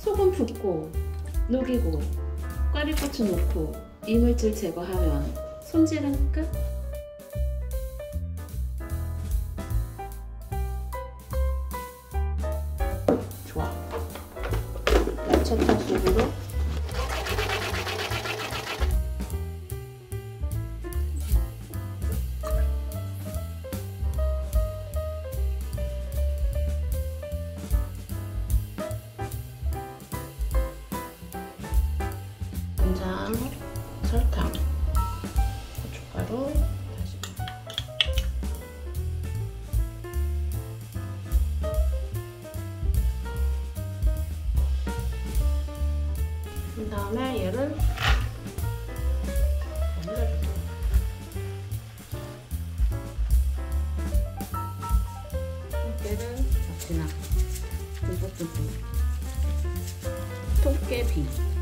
소금 붓고 녹이고 꽈리고추 넣고 이물질 제거하면 손질은 끝. 좋아. 야채탕 속으로 간장, 설탕, 고춧가루, 다시 그 다음에 얘를 올려줄게요. 얘를 역시나 듬뿍듬뿍. 통깨비